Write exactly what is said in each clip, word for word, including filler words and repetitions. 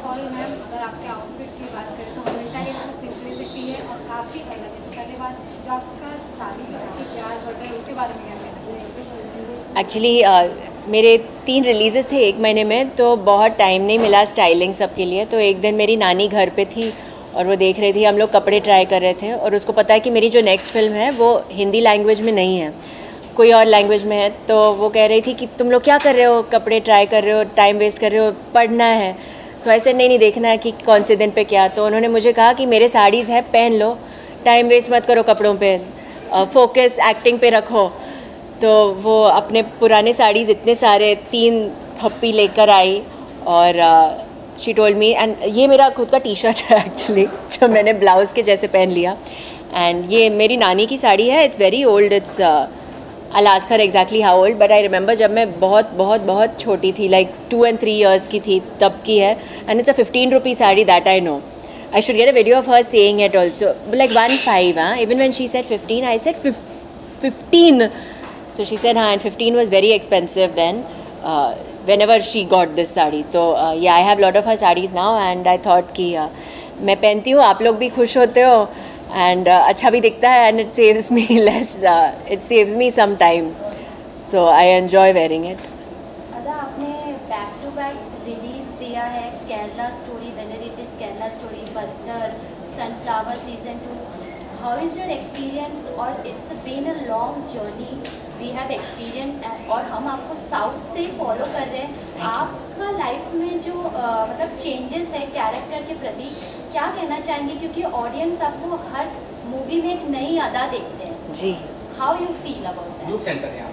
और मैम अगर आपके आउटफिट की बात करें तो हमेशा की सिंपलिसिटी है और काफ़ी अलग है। तो पहले बात जो आपका साड़ी की प्यार बढ़ रहा है उसके बारे में क्या कहना चाहिए? एक्चुअली uh, मेरे तीन रिलीज़ेस थे एक महीने में, तो बहुत टाइम नहीं मिला स्टाइलिंग सब के लिए। तो एक दिन मेरी नानी घर पे थी और वो देख रही थी, हम लोग कपड़े ट्राई कर रहे थे, और उसको पता है कि मेरी जो नेक्स्ट फिल्म है वो हिंदी लैंग्वेज में नहीं है, कोई और लैंग्वेज में है। तो वो कह रही थी कि तुम लोग क्या कर रहे हो, कपड़े ट्राई कर रहे हो, टाइम वेस्ट कर रहे हो, पढ़ना है। तो ऐसे नहीं नहीं देखना है कि कौन से दिन पे क्या। तो उन्होंने मुझे कहा कि मेरे साड़ीज़ है, पहन लो, टाइम वेस्ट मत करो कपड़ों पे, फोकस एक्टिंग पे रखो। तो वो अपने पुराने साड़ीज़ इतने सारे तीन थप्पी लेकर आई और शी टोल्ड मी, एंड ये मेरा खुद का टी शर्ट है एक्चुअली, जो मैंने ब्लाउज़ के जैसे पहन लिया। एंड ये मेरी नानी की साड़ी है, it's very old, it's I ask her exactly how old, but I remember जब मैं बहुत बहुत बहुत छोटी थी, like two and three years की थी, तब की है। And it's a fifteen rupee sari, that I know. I should get a video of her saying it also, like one five, huh? Even when she said fifteen, I said fifteen. So she said, हाँ, and fifteen was very expensive then, uh, whenever she got this sari. तो uh, yeah, I have lot of her sarees now, and I thought कि uh, मैं पहनती हूँ, आप लोग भी खुश होते हो, and uh, अच्छा भी दिखता है, and it saves me less, uh, it saves me some time. So I enjoy wearing it. अदा, आपने बैक टू बैक रिलीज दिया है, Kerala story, whether it is Kerala story, Bastar, sunflower season two, how is your experience? और it's been a long journey, we have experience, और हम आपको south से follow कर रहे हैं। आपका लाइफ में जो uh, मतलब चेंजेस है कैरेक्टर के प्रति, क्या कहना चाहेंगे? क्योंकि ऑडियंस आपको हर मूवी में एक नई अदा देखते हैं ji. How you feel about that? Centre है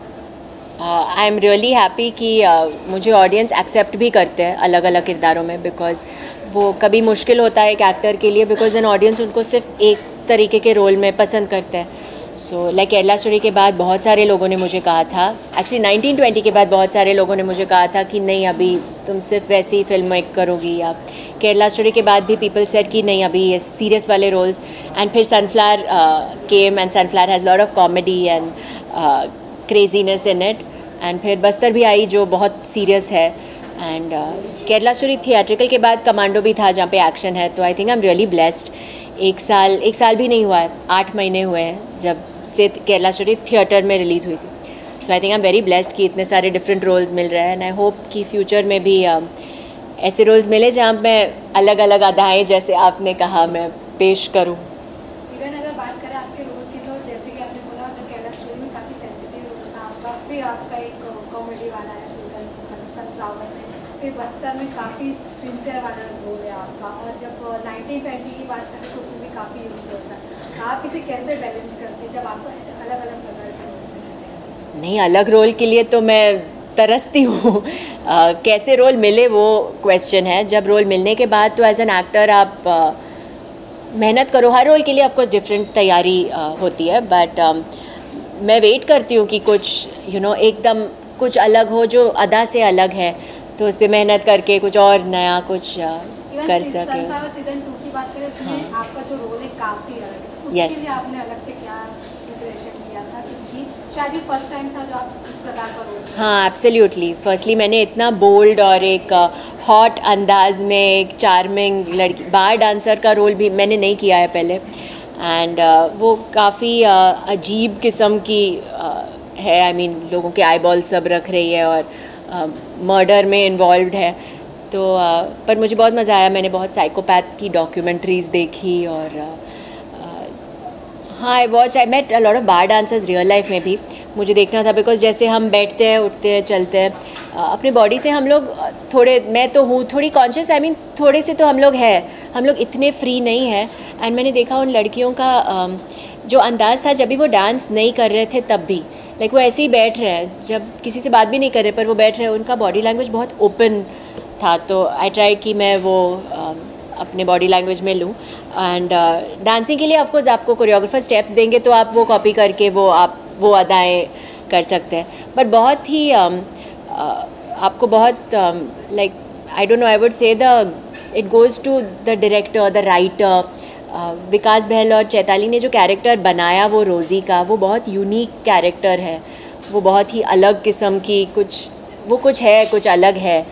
आई एम रियली हैप्पी कि uh, मुझे ऑडियंस एक्सेप्ट भी करते हैं अलग अलग किरदारों में, बिकॉज वो कभी मुश्किल होता है एक एक्टर के लिए, बिकॉज एन ऑडियंस उनको सिर्फ एक तरीके के रोल में पसंद करते हैं। सो लाइक केरला स्टोरी के बाद बहुत सारे लोगों ने मुझे कहा था, एक्चुअली नाइनटीन ट्वेंटी के बाद बहुत सारे लोगों ने मुझे कहा था कि नहीं, अभी तुम सिर्फ वैसी फिल्म मेक करोगी। या केरला स्टोरी के बाद भी पीपल सेड कि नहीं, अभी ये सीरियस वाले रोल्स। एंड फिर sunflower came, and sunflower has lot of comedy and craziness in it. And फिर बस्तर भी आई जो बहुत सीरियस है। एंड केरला स्टोरी थिएट्रिकल के बाद कमांडो भी था जहाँ पे एक्शन है। तो I think I am really blessed. एक साल एक साल भी नहीं हुआ है, आठ महीने हुए हैं जब से केरला स्टोरी थिएटर में रिलीज़ हुई थी। So I think I am very blessed कि इतने सारे डिफरेंट रोल्स मिल रहे हैं। एंड आई होप कि फ्यूचर में भी uh, ऐसे रोल्स मिले जहाँ मैं अलग अलग अदाएँ, जैसे आपने कहा, मैं पेश करूँ। इवन अगर बात करें आपके रोल की, तो जैसे कि आपने बोला तो केरला स्टोरी में काफ़ी सेंसिटिव रोल था आपका, फिर आपका एक कॉमेडी वाला है सीजन सनफ्लावर में, फिर बस्तर में काफ़ी सिंसियर वाला रोल है आपका, और जब नाइनटीन ट्वेंटी की बात करें तो उसमें भी काफ़ी यूज होता है। आप इसे कैसे बैलेंस करते हैं जब आपको ऐसे अलग अलग प्रकार के रोल से मिलते हैं? नहीं, अलग रोल के लिए तो मैं तरसती हूँ। कैसे रोल मिले वो क्वेश्चन है। जब रोल मिलने के बाद तो एज एन एक्टर आप आ, मेहनत करो। हर रोल के लिए ऑफकोर्स डिफरेंट तैयारी आ, होती है, बट आ, मैं वेट करती हूँ कि कुछ यू you नो know, एकदम कुछ अलग हो, जो अदा से अलग है, तो उस पर मेहनत करके कुछ और नया कुछ आ, कर सके। सीजन टू की बात करें, उसमें हाँ। आपका जो रोल है काफ़ी अलग है, तो उसके yes. लिए आपने अलग से क्या प्रिपरेशन किया था? क्योंकि शायद ये फर्स्ट टाइम था जो आप इस प्रकार का रोल। हाँ, एब्सोल्युटली। फर्स्टली मैंने इतना बोल्ड और एक हॉट अंदाज में एक चार्मिंग लड़की, बार डांसर का रोल भी मैंने नहीं किया है पहले। एंड uh, वो काफ़ी uh, अजीब किस्म की uh, है। आई I मीन mean, लोगों के आई बॉल सब रख रही है और मर्डर uh, में इन्वॉल्व है। तो uh, पर मुझे बहुत मज़ा आया। मैंने बहुत साइकोपैथ की डॉक्यूमेंट्रीज़ देखी, और uh, हाँ, I watch I met a lot of bar dancers real life में भी। मुझे देखना था, बिकॉज जैसे हम बैठते हैं, उठते हैं, चलते हैं, अपनी बॉडी से हम लोग थोड़े, मैं तो हूँ थोड़ी कॉन्शियस, आई मीन थोड़े से तो हम लोग हैं, हम लोग इतने फ्री नहीं हैं। एंड मैंने देखा उन लड़कियों का जो अंदाज़ था जब भी वो डांस नहीं कर रहे थे तब भी, लाइक वो ऐसे ही बैठ रहे हैं, जब किसी से बात भी नहीं कर रहे पर वो बैठ रहे हैं, उनका बॉडी लैंग्वेज बहुत ओपन था। तो आई ट्राइड कि मैं वो अपने बॉडी लैंग्वेज में लूँ। एंड डांसिंग के लिए ऑफकोर्स आपको कोरियोग्राफर स्टेप्स देंगे तो आप वो कॉपी करके वो आप वो अदाएँ कर सकते हैं। बट बहुत ही um, uh, आपको बहुत like I don't know, I would say the it goes to the director, the writer. Vikas Bahl और चैताली ने जो कैरेक्टर बनाया वो रोज़ी का, वो बहुत यूनिक कैरेक्टर है। वो बहुत ही अलग किस्म की कुछ वो कुछ है, कुछ अलग है।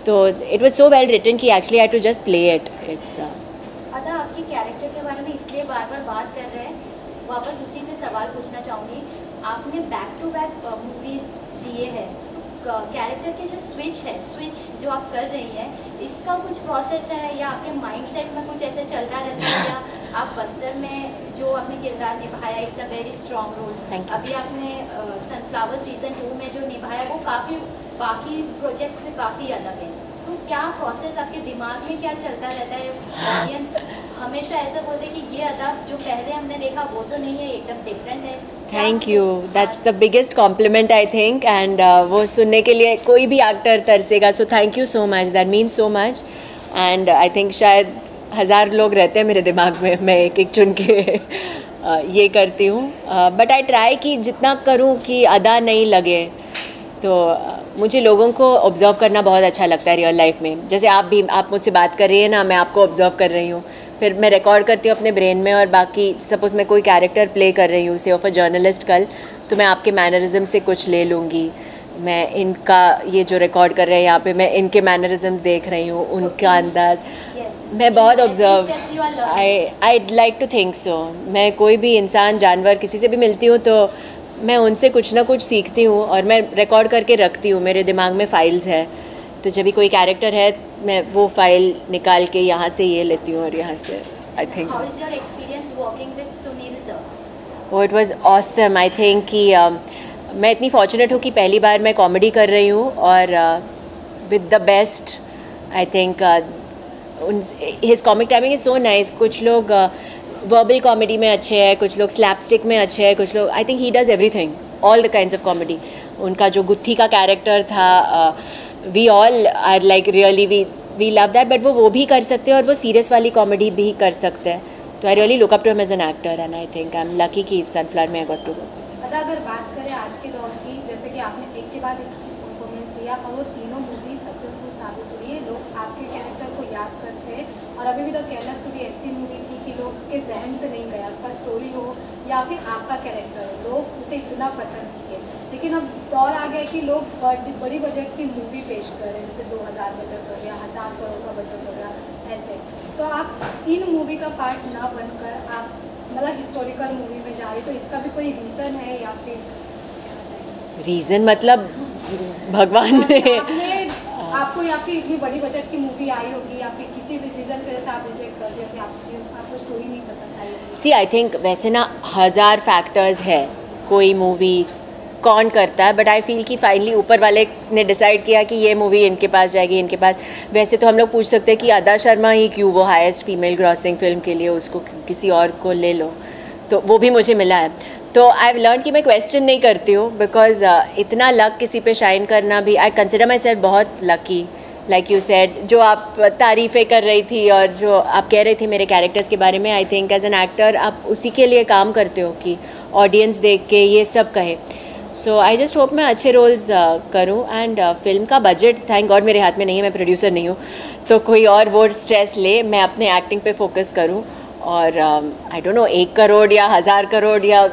तो it was so well written कि actually I too just play it it's Adah आपके कैरेक्टर के बारे में इसलिए बार बार बात कर रहे हैं, वापस उसी में सवाल पूछना चाहूँगी। आपने बैक टू बैक मूवीज दिए हैं, कैरेक्टर के जो स्विच है स्विच जो आप कर रही हैं, इसका कुछ प्रोसेस है या आपके माइंडसेट में कुछ ऐसे चल रहा रहता है, या आप बस्तर में जो आपने किरदार निभाया it's a very strong role, अभी आपने सनफ्लावर सीजन टू में जो निभाया वो काफ़ी बाकी प्रोजेक्ट से काफ़ी अलग है, तो क्या प्रोसेस आपके दिमाग में क्या चलता रहता है? ऑडियंस हमेशा ऐसा बोलते हैं कि ये अदा जो पहले हमने देखा वो तो नहीं है, एकदम डिफरेंट है। Thank you, that's the biggest compliment I think, and वो सुनने के लिए कोई भी एक्टर तरसेगा, so thank you so much, that means so much. And I think शायद हज़ार लोग रहते हैं मेरे दिमाग में, मैं एक एक चुन के uh, ये करती हूँ, बट आई ट्राई कि जितना करूँ कि अदा नहीं लगे। तो uh, मुझे लोगों को ऑब्ज़र्व करना बहुत अच्छा लगता है रियल लाइफ में, जैसे आप भी, आप मुझसे बात कर रही हैं ना, मैं आपको ऑब्ज़र्व कर रही हूँ, फिर मैं रिकॉर्ड करती हूँ अपने ब्रेन में, और बाकी सपोज़ मैं कोई कैरेक्टर प्ले कर रही हूँ से ऑफ अ जर्नलिस्ट कल, तो मैं आपके मैनरिज्म से कुछ ले लूँगी, मैं इनका ये जो रिकॉर्ड कर रहे हैं यहाँ पे मैं इनके मैनरिज्म्स देख रही हूँ, उनका अंदाज़ मैं बहुत observe, I I like to think so. मैं कोई भी इंसान, जानवर, किसी से भी मिलती हूँ तो मैं उनसे कुछ ना कुछ सीखती हूँ, और मैं रिकॉर्ड करके रखती हूँ, मेरे दिमाग में फ़ाइल्स है, तो जब भी कोई कैरेक्टर है मैं वो फाइल निकाल के यहाँ से ये लेती हूँ और यहाँ से। I think how is your experience working with Sunil sir? वो it was awesome. I think कि uh, मैं इतनी फॉर्चुनेट हूँ कि पहली बार मैं कॉमेडी कर रही हूँ, और with the best. I think his comic timing is so nice. कुछ लोग वर्बल uh, कॉमेडी में अच्छे हैं, कुछ लोग स्लैपस्टिक में अच्छे हैं, कुछ लोग, I think he does everything, all the kinds of comedy. उनका जो गुत्थी का कैरेक्टर था, we all are like really we we love that, but वो वो भी कर सकते हैं और वो सीरियस वाली कॉमेडी भी कर सकते हैं, तो I really look up to him as an actor, and I think I am lucky कि सनफ्लावर में आई गॉट टू वर्क। अगर बात करें आज के दौर की, जैसे कि आपने एक के बाद एक परफॉर्मेंस दिया और वो तीनों मूवी सक्सेसफुल साबित हुई है, लोग आपके कैरेक्टर को याद करते हैं, और अभी भी तो केरला स्टोरी ऐसी मूवी थी कि लोग के जहन से नहीं गया, उसका स्टोरी हो या फिर आपका कैरेक्टर हो, लोग उसे इतना पसंद किए। लेकिन अब दौर आ गया कि लोग बड़ी बजट की मूवी पेश कर रहे हैं, जैसे दो हज़ार बजट हो गया, हज़ार करोड़ का बजट हो गया, ऐसे। तो आप इन मूवी का पार्ट ना बनकर आप मतलब हिस्टोरिकल मूवी में जा रही, तो इसका भी कोई रीज़न है या फिर रीज़न मतलब भगवान ने आपने आपको या फिर इतनी बड़ी बजट की मूवी आई होगी या फिर किसी भी रीज़न की वजह से आप रिजेक्ट कर दिया, आपकी आपको स्टोरी नहीं पसंद आई होगी? सी आई थिंक वैसे ना हज़ार फैक्टर्स है कोई मूवी कौन करता है, बट आई फील कि फाइनली ऊपर वाले ने डिसाइड किया कि ये मूवी इनके पास जाएगी, इनके पास। वैसे तो हम लोग पूछ सकते हैं कि अदा शर्मा ही क्यों वो हाईएस्ट फीमेल ग्रॉसिंग फिल्म के लिए, उसको किसी और को ले लो, तो वो भी मुझे मिला है। तो आई हैव लर्न कि मैं क्वेश्चन नहीं करती हूँ, बिकॉज uh, इतना लक किसी पे शाइन करना भी, आई कंसिडर माई सेल्फ बहुत लकी। लाइक यू सेड, जो आप तारीफ़ें कर रही थी और जो आप कह रही थी मेरे कैरेक्टर्स के बारे में, I think as an actor आप उसी के लिए काम करते हो कि ऑडियंस देख के ये सब कहे। सो आई जस्ट होप मैं अच्छे रोल्स uh, करूँ, एंड फिल्म का बजट थैंक गॉड मेरे हाथ में नहीं है, मैं प्रोड्यूसर नहीं हूँ, तो कोई और वो स्ट्रेस ले, मैं अपने एक्टिंग पे फोकस करूँ। और आई डोंट नो एक करोड़ या हज़ार करोड़ या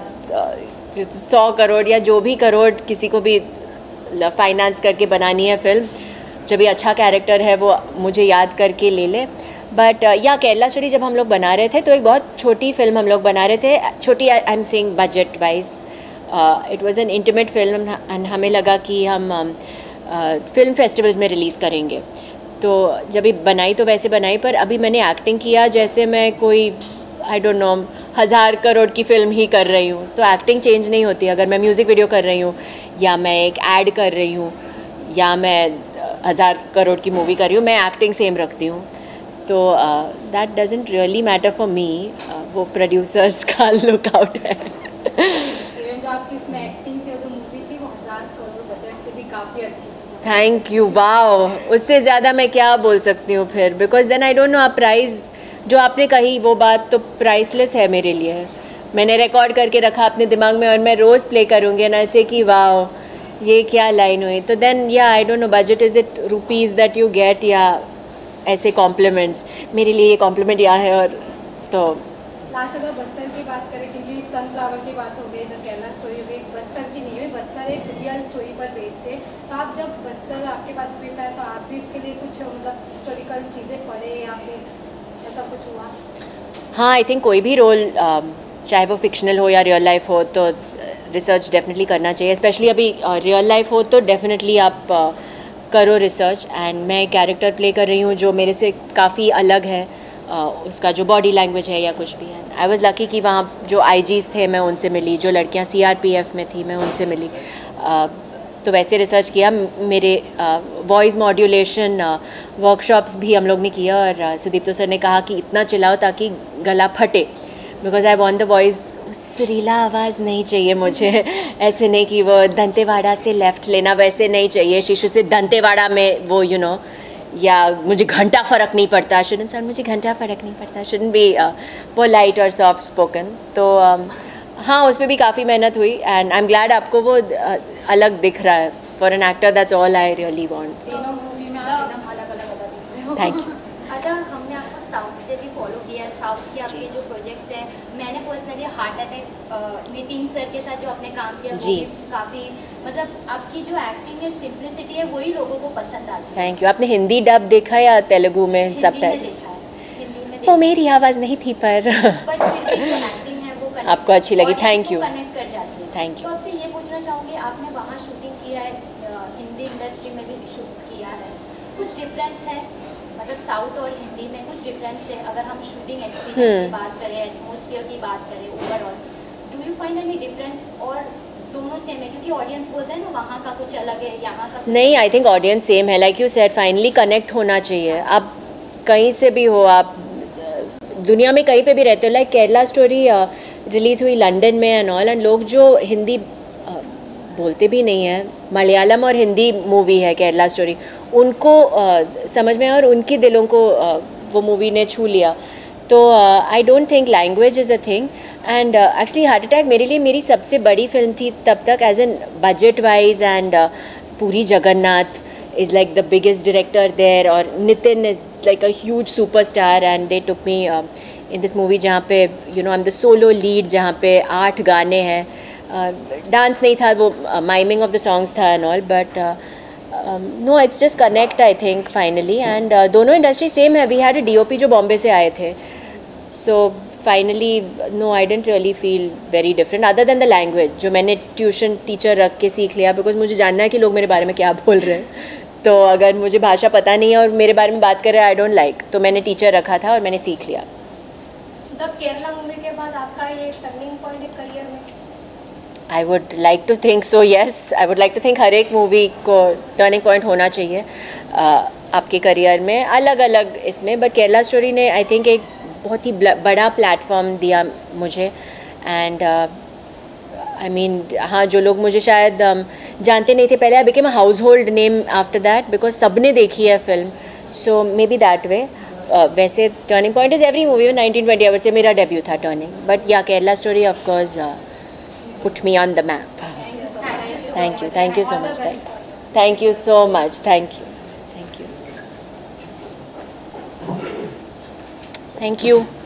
सौ uh, करोड़ या जो भी करोड़ किसी को भी फाइनेंस करके बनानी है फिल्म, जब भी अच्छा कैरेक्टर है वो मुझे याद करके ले ले। बट uh, या केरला स्टोरी जब हम लोग बना रहे थे तो एक बहुत छोटी फिल्म हम लोग बना रहे थे, छोटी I am saying budget wise, it was an intimate film, and हमें लगा कि हम फिल्म uh, फेस्टिवल्स में रिलीज़ करेंगे, तो जब भी बनाई तो वैसे बनाई, पर अभी मैंने एक्टिंग किया जैसे मैं कोई आई डोंट नो हज़ार करोड़ की फ़िल्म ही कर रही हूँ, तो एक्टिंग चेंज नहीं होती। अगर मैं म्यूज़िक वीडियो कर रही हूँ या मैं एक ऐड कर रही हूँ या मैं हज़ार करोड़ की मूवी कर रही हूँ, मैं एक्टिंग सेम रखती हूँ, तो that doesn't really matter for me, वो प्रोड्यूसर्स का लुकआउट है। इवन जो आपकी उसमें एक्टिंग थी, जो मूवी थी, वो हज़ार करोड़ बजट से भी काफ़ी अच्छी थी। थैंक यू, वाओ, उससे ज़्यादा मैं क्या बोल सकती हूँ फिर, because then I don't know, आप प्राइज़ जो आपने कही वो बात तो प्राइसलेस है मेरे लिए। मैंने रिकॉर्ड करके रखा अपने दिमाग में और मैं रोज़ प्ले करूँगी एंड आई से कि वाओ ये क्या लाइन हुई, तो देन या I don't know budget is it rupees that you get या ऐसे कॉम्प्लीमेंट्स, मेरे लिए ये कॉम्प्लीमेंट यहाँ है, और तो लास्ट अगर बस्तर की बात करें, क्योंकि सनफ्लावर की बात हो गई, द केरला स्टोरी हो गई, बस्तर की नहीं है, बस्तर एक रियल स्टोरी पर बेस्ड है। तो आप जब बस्तर आपके पास स्क्रिप्ट आया तो आप भी उसके लिए कुछ मतलब हिस्टोरिकल चीज़ें पढ़े या फिर ऐसा कुछ हुआ? हाँ, आई थिंक कोई भी रोल चाहे वो फिक्शनल हो या रियल लाइफ हो तो रिसर्च डेफिनेटली करना चाहिए। स्पेशली अभी रियल लाइफ हो तो डेफिनेटली आप uh, करो रिसर्च। एंड मैं कैरेक्टर प्ले कर रही हूँ जो मेरे से काफ़ी अलग है, uh, उसका जो बॉडी लैंग्वेज है या कुछ भी है। आई वॉज़ लकी कि वहाँ जो आईजीज़ थे मैं उनसे मिली, जो लड़कियाँ सीआरपीएफ में थी मैं उनसे मिली। uh, तो वैसे रिसर्च किया। मेरे वॉइस मॉड्यूलेशन वर्कशॉप्स भी हम लोग ने किया और uh, सुदीप्तो सर ने कहा कि इतना चिल्लाओ ताकि गला फटे, because I want the voice सुरीला आवाज़ नहीं चाहिए मुझे। ऐसे नहीं कि वो दंतेवाड़ा से लेफ़्ट लेना, वैसे नहीं चाहिए शिशु से दंतेवाड़ा में वो यू you नो know, या मुझे घंटा फ़र्क नहीं पड़ता, शुडन सर मुझे घंटा फ़र्क नहीं पड़ता, शुडन बी पोलाइट और सॉफ्ट स्पोकन। तो um, हाँ, उस पर भी काफ़ी मेहनत हुई एंड आई एम ग्लैड आपको वो uh, अलग दिख रहा है। For an actor that's all I really want. तीनों मूवी में आप एकदम अलग अलग अलग दिख रहे हो। Thank you. अच्छा, हमने आपको साउथ से भी फॉलो किया है। साउथ के आपके जो प्रोजेक्ट्स हैं, मैंने personally heart attack Nitin sir के साथ जो आपने काम किया वो भी काफ़ी, मतलब आपकी जो एक्टिंग है, सिंप्लिसिटी है, वही लोगों को पसंद आती है। Thank you. आपने हिंदी डब देखा या तेलुगु में सबटाइटल्स? हिंदी में वो मेरी आवाज़ नहीं थी पर बट फिर भी जो एक्टिंग है वो आपको अच्छी लगी। Thank you. कनेक्ट कर जाती है। Thank you. तो आपसे ये पूछना चाहूँगी, आपने वहाँ शूटिंग किया है, हिंदी इंडस्ट्री में भी शूट किया है, कुछ डिफरेंस है? मतलब साउथ और हिंदी में कुछ डिफरेंस है? अगर हम शूटिंग एक्सपीरियंस की बात करें, एटमॉस्फेयर की बात करें, overall do you find any difference, और दोनों सेम है? क्योंकि ऑडियंस बोलते हैं ना वहाँ का कुछ अलग है, यहाँ का नहीं। आई थिंक ऑडियंस सेम है। Like you said, finally connect होना चाहिए। आप कहीं से भी हो, आप दुनिया में कहीं पे भी रहते हो। लाइक केरला स्टोरी रिलीज़ हुई लंदन में एंड ऑल, एंड लोग जो हिंदी बोलते भी नहीं हैं, मलयालम और हिंदी मूवी है केरला स्टोरी, उनको uh, समझ में और उनकी दिलों को uh, वो मूवी ने छू लिया। तो I don't think language is a thing. And actually heart attack मेरे लिए मेरी सबसे बड़ी फिल्म थी तब तक, as an budget wise. And Puri Jagannadh is like the biggest director there, और Nitin is like a huge superstar, and they took me uh, in this movie जहाँ पे you know I'm the solo lead, जहाँ पे आठ गाने हैं, डांस uh, नहीं था, वो माइमिंग ऑफ द सॉन्ग्स था and all, but no it's just connect I think finally. And दोनों इंडस्ट्री सेम है। वी हैड अ डीओपी जो बॉम्बे से आए थे, so finally no I don't really feel very different other than the language, जो मैंने tuition teacher रख के सीख लिया, बिकॉज मुझे जानना है कि लोग मेरे बारे में क्या बोल रहे हैं। तो अगर मुझे भाषा पता नहीं है और मेरे बारे में बात कर रहे हैं आई डोंट लाइक, तो मैंने टीचर रखा था और मैंने सीख लिया। द केरला मूवी के बाद आपका ये टर्निंग पॉइंट है करियर में? I would like to think so, yes. I would like to think हर एक मूवी को टर्निंग पॉइंट होना चाहिए uh, आपके करियर में, अलग अलग इसमें। बट केरला स्टोरी ने आई थिंक एक बहुत ही बड़ा प्लेटफॉर्म दिया मुझे। एंड आई मीन हाँ, जो लोग मुझे शायद um, जानते नहीं थे पहले, I became a household name after that, because सबने देखी है फिल्म, so maybe that way. वैसे turning point is every movie में नाइनटीन ट्वेंटी आवर्स से मेरा डेब्यू था टर्निंग, बट या Kerala story of course put me on the map. Thank you, thank you so much, thank you so much, thank you, thank you, thank you.